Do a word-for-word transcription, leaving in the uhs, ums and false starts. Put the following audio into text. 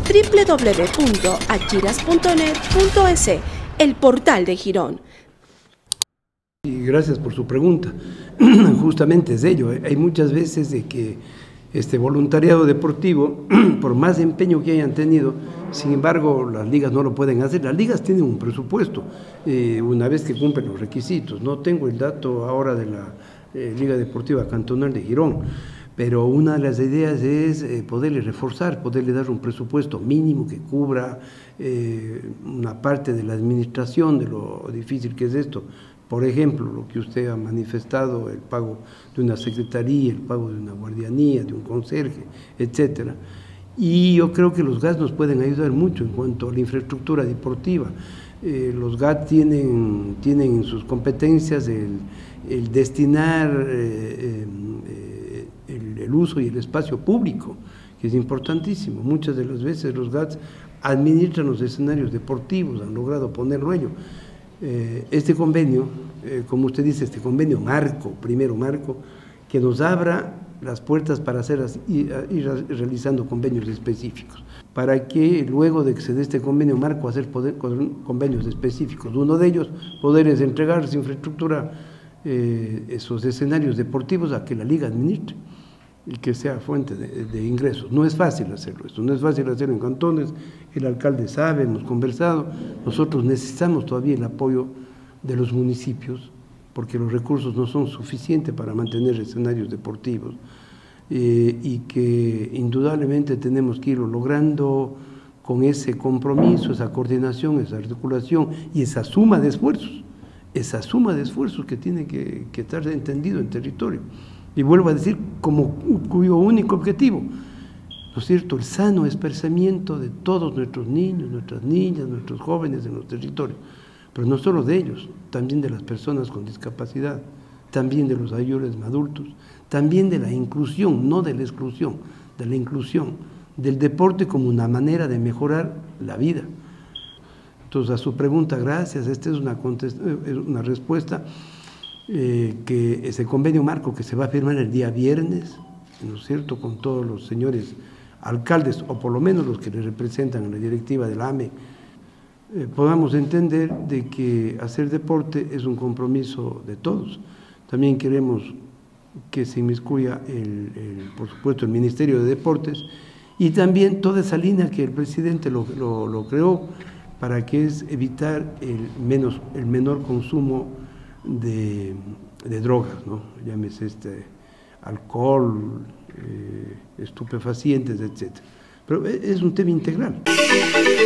doble u doble u doble u punto achiras punto net punto es, el portal de Girón. Y gracias por su pregunta. Justamente es ello. Hay muchas veces de que este voluntariado deportivo, por más empeño que hayan tenido, sin embargo, las ligas no lo pueden hacer. Las ligas tienen un presupuesto, eh, una vez que cumplen los requisitos. No tengo el dato ahora de la eh, Liga Deportiva Cantonal de Girón, pero una de las ideas es eh, poderle reforzar, poderle dar un presupuesto mínimo que cubra eh, una parte de la administración de lo difícil que es esto. Por ejemplo, lo que usted ha manifestado, el pago de una secretaría, el pago de una guardianía, de un conserje, etcétera. Y yo creo que los G A T nos pueden ayudar mucho en cuanto a la infraestructura deportiva. Eh, los G A T tienen, tienen en sus competencias el, el destinar eh, eh, el, el uso y el espacio público, que es importantísimo. Muchas de las veces los G A T administran los escenarios deportivos, han logrado ponerlo ello. Eh, este convenio, eh, como usted dice, este convenio marco, primero marco, que nos abra las puertas para hacer ir, ir realizando convenios específicos, para que luego de que se dé este convenio marco, hacer poder, convenios específicos. Uno de ellos, poder es entregar esa infraestructura, eh, esos escenarios deportivos a que la liga administre y que sea fuente de, de ingresos. No es fácil hacerlo, esto no es fácil hacerlo en cantones, el alcalde sabe, hemos conversado, nosotros necesitamos todavía el apoyo de los municipios, porque los recursos no son suficientes para mantener escenarios deportivos, eh, y que indudablemente tenemos que irlo logrando con ese compromiso, esa coordinación, esa articulación y esa suma de esfuerzos, esa suma de esfuerzos que tiene que, que estar entendido en territorio. Y vuelvo a decir, como cuyo único objetivo, ¿no es cierto?, el sano esparcimiento de todos nuestros niños, nuestras niñas, nuestros jóvenes en los territorios, pero no solo de ellos, también de las personas con discapacidad, también de los mayores adultos, también de la inclusión, no de la exclusión, de la inclusión, del deporte como una manera de mejorar la vida. Entonces, a su pregunta, gracias, esta es una, una respuesta. Eh, que ese convenio marco que se va a firmar el día viernes, ¿no es cierto?, con todos los señores alcaldes, o por lo menos los que le representan en la directiva del A M E, eh, podamos entender de que hacer deporte es un compromiso de todos. También queremos que se inmiscuya, el, el, por supuesto, el Ministerio de Deportes, y también toda esa línea que el presidente lo, lo, lo creó, para que es evitar el, menos, el menor consumo De, de drogas, ¿no? Llámese este, alcohol, eh, estupefacientes, etcétera. Pero es un tema integral.